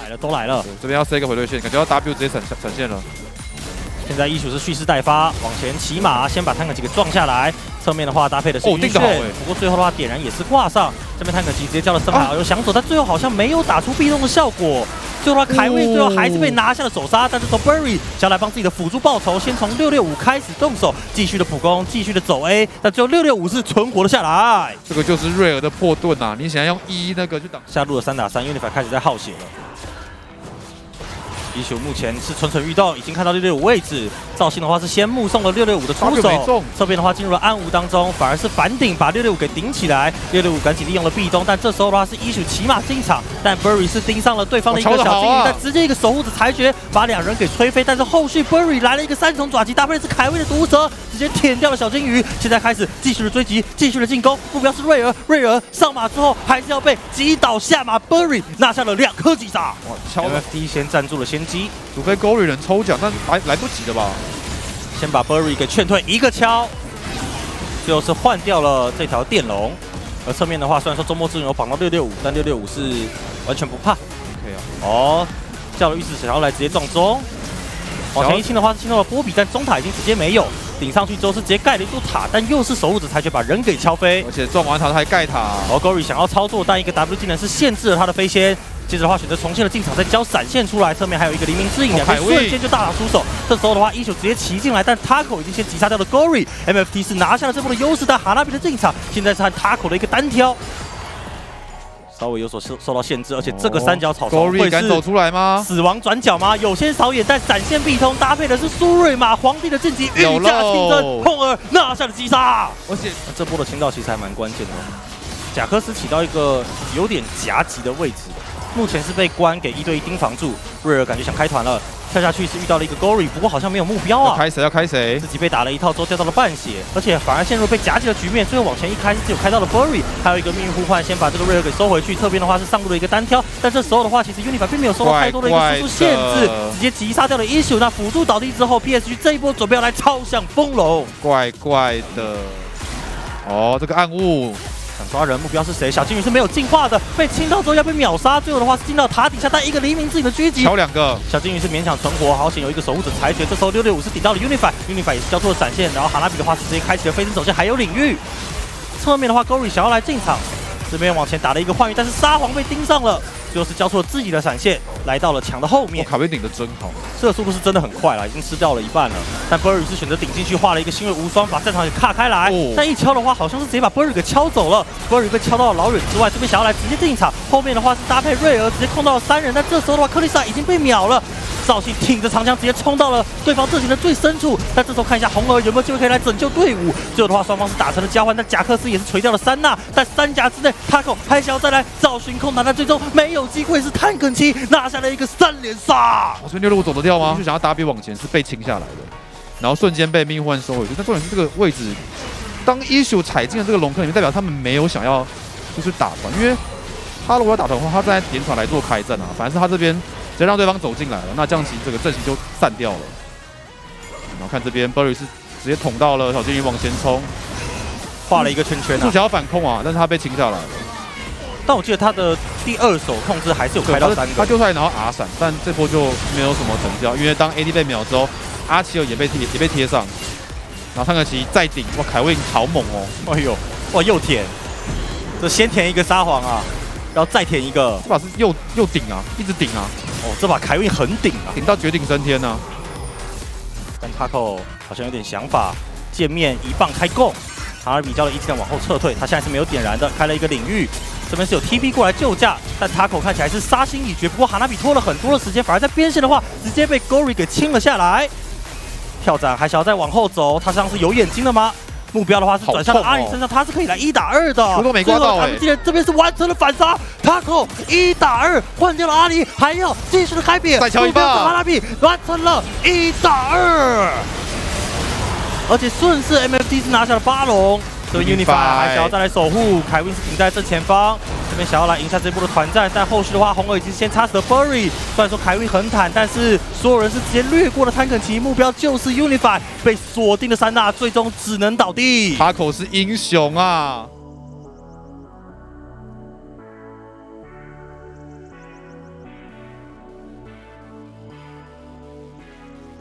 来了，都来了。 这边要塞一个回队线，感觉要 W 直接闪现了。 现在E10是蓄势待发，往前骑马，先把坦克机给撞下来。侧面的话搭配的是晕眩，不过最后的话点燃也是挂上。这边坦克机直接叫了深海遨游想走，但最后好像没有打出壁咚的效果。最后的话凯威最后还是被拿下了首杀，但是从 Bury 想要来帮自己的辅助报仇，先从665开始动手，继续的普攻，继续的走 A， 但最后665是存活了下来。 这个就是瑞尔的破盾啊！你想要用1那个去挡下路的3打3 ，Unify 开始在耗血了。E10目前是蠢蠢欲动，已经看到665位置。赵信的话是先目送了665的出手，侧边的话进入了暗雾当中，反而是反顶把665给顶起来。665赶紧利用了壁咚，但这时候的话是E10骑马进场，但 Bury 是盯上了对方的一个小金鱼，但直接一个守护者裁决把2人给吹飞。但是后续 Bury 来了一个3重爪击，搭配的是凯威的毒蛇，直接舔掉了小金鱼。现在开始继续的追击，继续的进攻，目标是瑞尔。瑞尔上马之后还是要被击倒下马 ，Bury 拿下了2颗击杀。哇，MFT 先站住了先机。 除非 Gory 能抽奖，但来不及了吧？ 先把 Bury 给劝退，一个敲，最后是换掉了这条电龙。而侧面的话，虽然说周末之友有绑到665，但665是完全不怕。 OK 啊。 哦，叫了御史想要来直接撞中，往前一清的话是清到了波比，但中塔已经直接没有。顶上去之后是直接盖了一座塔，但又是守护者裁决把人给敲飞， 而且撞完塔还盖塔。 而 Gory 想要操作，但一个 W 技能是限制了他的飞仙。接着的话选择重新的进场，再交闪现出来，侧面还有一个黎明之影，2人瞬间就大打出手。这时候的话，E10直接骑进来，但 Taco 已经先击杀掉了 Gory，MFT 是拿下了这波的优势，但哈拉比的进场现在是和 Taco 的一个单挑。稍微有所受到限制，而且这个三角草丛会敢走出来吗？ 死亡转角吗？有些扫眼，但闪现必通，搭配的是苏瑞玛皇帝的晋级，御驾亲征，碰儿拿下了击杀。而且这波的清道其实还蛮关键的，贾克斯起到一个有点夹击的位置。目前是被关给1对1盯防住，瑞尔感觉想开团了，跳下去是遇到了一个 Gory， 不过好像没有目标啊。 要开谁？ 自己被打了一套之后掉到了半血，而且反而陷入被夹击的局面。最后往前一开是只有开到了 Bury， 还有一个命运互换，先把这个瑞尔给收回去。侧边的话是上路的一个单挑，但这时候的话其实 Unify 并没有受到太多的一个输出限制，直接击杀掉了E10。那辅助倒地之后 ，PSG 这一波准备要来超向风龙， 怪怪的。哦，这个暗雾。 想抓人，目标是谁？小金鱼是没有进化的，被清到之后要被秒杀。最后的话是进到塔底下，但一个黎明自己的狙击， 挑2个。 小金鱼是勉强存活，好险有一个守护者裁决。这时候665是顶到了 Unify 也是交错了闪现，然后哈拉比的话是直接开启了飞身走线，还有领域。侧面的话 ，Gory 想要来进场，这边往前打了一个换羽，但是沙皇被盯上了，最后是交错了自己的闪现，来到了墙的后面。 卡威顶的真好， 这个速度是真的很快了，已经吃掉了一半了。但 Bury 是选择顶进去，画了一个星月无双，把战场给卡开来。但一敲的话，好像是直接把 Bury 给敲走了。Bury 被敲到了老远之外，这边想要来直接进场，后面的话是搭配瑞尔，直接控到了3人。但这时候的话，克里萨已经被秒了。赵信挺着长枪直接冲到了对方阵型的最深处，但这时候看一下红儿有没有机会可以来拯救队伍。最后的话，双方是打成了交换，但贾克斯也是锤掉了3娜，但3甲之内 Taco 还想要再来找寻空档，但最终没有机会，是坦肯奇拿下了一个3连杀。 这边665走得掉吗？就想要打比往前是被清下来的，然后瞬间被命运换收回去。但重点是这个位置，当E10踩进了这个龙坑里面，代表他们没有想要就是打团，因为他如果要打团的话，他站在点场来做开战啊，反而是他这边直接让对方走进来了，那这样其实这个阵型就散掉了。然后看这边 Bury 是直接捅到了小金鱼往前冲， 画了一个圈圈啊， 就想要反控啊，但是他被清下来了。 但我记得他的第2手控制还是有开到3个， 他丢出来然后 R 闪，但这波就没有什么成效，因为当 AD 被秒之后，阿奇尔也被贴上，然后坦克奇再顶，哇，凯威好猛哦！ 哎呦，哇，又舔，这先舔一个沙皇啊，然后再舔一个， 这把是又顶啊，一直顶啊！ 哦，这把凯威很顶啊， 顶到绝顶升天啊！ 但 Taco 好像有点想法，见面一棒开弓，哈拉比交了1技能往后撤退，他现在是没有点燃的，开了一个领域。这边是有 TP 过来救驾，但 Taco 看起来是杀心已决。不过哈纳比拖了很多的时间，反而在边线的话，直接被 Gory 给清了下来。跳斩还想要再往后走，他身上是有眼睛的吗？目标的话是转向了阿里身上，他是可以来1打2的。 不过没刮到哎， 这边是完成了反杀 ，Taco 1打2换掉了阿里，还要继续的开扁。 再敲一棒， 哈纳比完成了1打2，而且顺势 MFT 是拿下了巴龙。这个 Unify 还想要再来守护，凯文是停在正前方，这边想要来赢下这波的团战，但后续的话，红儿已经先插死了 Bury。虽然说凯文很坦，但是所有人是直接掠过了坦肯奇，目标就是 Unify， 被锁定的3娜最终只能倒地。 哈口是英雄啊！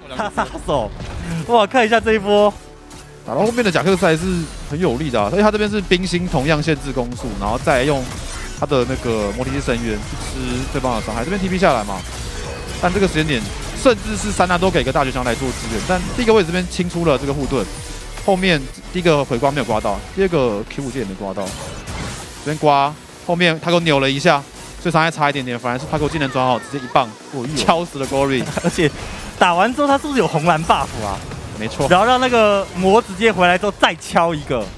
杀手，哇，看一下这一波， 打到后面的贾克斯还是很有力的、所以他这边是冰心同样限制攻速，然后再用他的那个魔体之深渊去吃对方的伤害，这边 TP 下来嘛，但这个时间点甚至是3大都给个大绝强来做支援，但第一个位置这边清出了这个护盾，后面第一个回刮没有刮到，第二个 Q5 键也没刮到，这边刮后面他给我扭了一下。所以伤害差一点点，反而是他给我技能转好，直接一棒敲死了 Gory， 而且打完之后他是不是有红蓝 buff 啊？ 没错， 然后让那个魔直接回来之后再敲一个。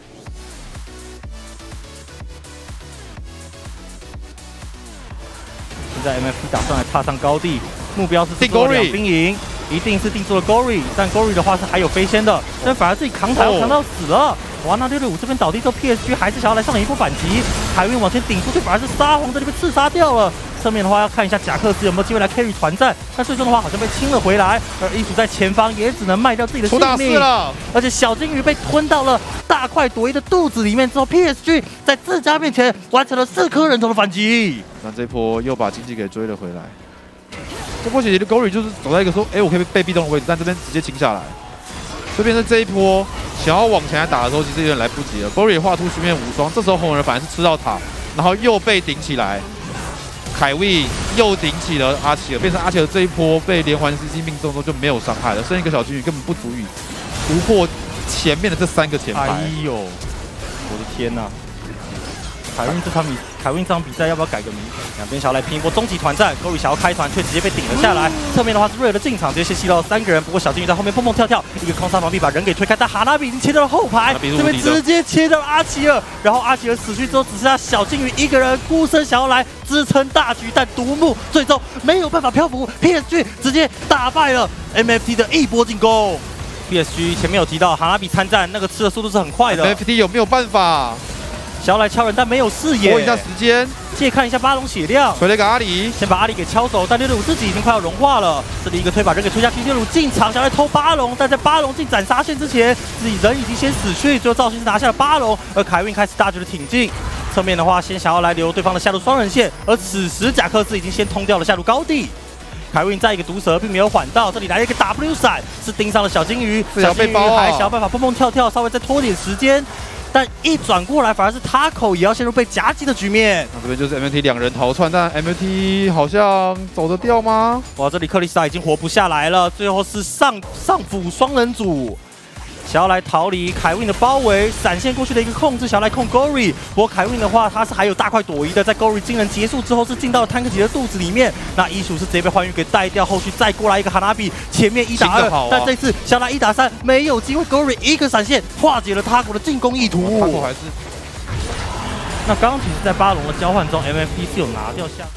现在 MFT 打算来踏上高地，目标是定 Gory 兵营，一定是定住了 Gory， 但 Gory 的话是还有飞仙的，但反而自己扛塔要扛到死了。哇，那665这边倒地之后 ，PSG 还是想要来上演一波反击，海运往前顶出去，反而是沙皇在这边刺杀掉了。侧面的话要看一下贾克斯有没有机会来 carry 团战，但最终的话好像被清了回来，而伊楚在前方也只能卖掉自己的性命了。而且小金鱼被吞到了大快朵颐的肚子里面之后 ，PSG 在自家面前完成了4颗人头的反击。 那这波又把经济给追了回来。这波姐姐的 Gory 就是走在一个说，我可以被壁咚的位置，但这边直接清下来。这边是这一波想要往前来打的时候，其实有点来不及了。Gory 画出虚面无双，这时候红人反而是吃到塔，然后又被顶起来。凯威又顶起了阿奇尔，变成阿奇尔这一波被连环 CC 命中之后就没有伤害了，剩一个小金鱼根本不足以突破前面的这3个前排。 哎呦，我的天哪！凯运这场比赛要不要改个名？两边想要来拼一波终极团战 ，Gory 想要开团却直接被顶了下来。侧面的话是瑞尔的进场，直接吸到3个人，不过小金鱼在后面蹦蹦跳跳，一个空杀防壁把人给推开，但哈纳比已经切到了后排，这边直接切到了阿奇尔，然后阿奇尔死去之后，只剩下小金鱼一个人孤身想要来支撑大局，但独木最终没有办法漂浮 ，PSG 直接打败了 MFT 的一波进攻。PSG 前面有提到哈纳比参战，那个吃的速度是很快的。 MFT 有没有办法？ 想要来敲人，但没有视野。 拖一下时间， 借看一下巴龙血量。 回了一个阿里， 先把阿里给敲走，但665自己已经快要融化了。这里一个推把人给推下去，665进场想要来偷巴龙，但在巴龙进斩杀线之前，自己人已经先死去。最后赵信是拿下了巴龙，而凯运开始大局的挺进。侧面的话，先想要来留对方的下路双人线，而此时贾克斯已经先通掉了下路高地。凯运在一个毒蛇并没有缓到，这里来了一个 W 闪，是盯上了小金鱼。小金鱼还想要办法蹦蹦跳跳，稍微再拖点时间。但一转过来，反而是Taco也要陷入被夹击的局面。 那这边就是 MFT 2人逃窜，但 MFT 好像走得掉吗？ 哇，这里克里斯塔已经活不下来了，最后是上辅双人组。想要来逃离凯运的包围，闪现过去的一个控制，想要来控 Gory。不过凯运的话，他是还有大快朵颐的，在 Gory 惊人结束之后，是进到了坦克吉的肚子里面。那伊属是直接被幻玉给带掉，后续再过来一个哈纳比，前面1打2，但这次想来1打3没有机会 ，Gory 一个闪现化解了Taco的进攻意图。 Taco还是…… 那刚刚其实，在巴龙的交换中 ，MFT 是有拿掉下。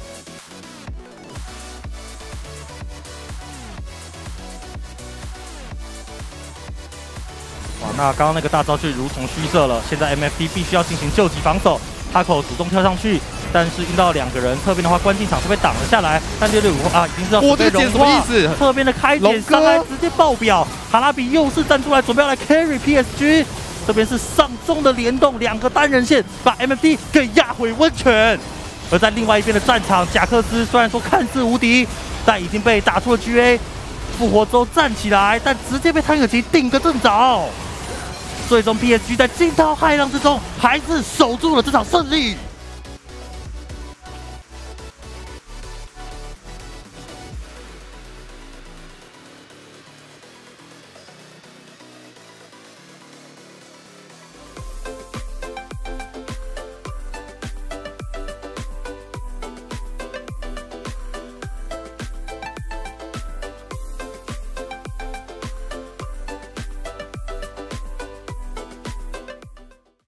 哇，那刚刚那个大招就如同虚设了。现在 MFT 必须要进行救急防守，Taco主动跳上去，但是遇到2个人，侧边的话关进场是被挡了下来。但665啊，已经知道这点什么意思？ 侧边的开点伤害直接爆表，哈拉比又是站出来准备要来 carry PSG。这边是上中的联动，2个单人线把 MFT 给压回温泉。而在另外一边的战场，贾克斯虽然说看似无敌，但已经被打出了 GA。复活之后站起来，但直接被坦克奇顶个正着。最终 PSG 在惊涛骇浪之中，还是守住了这场胜利。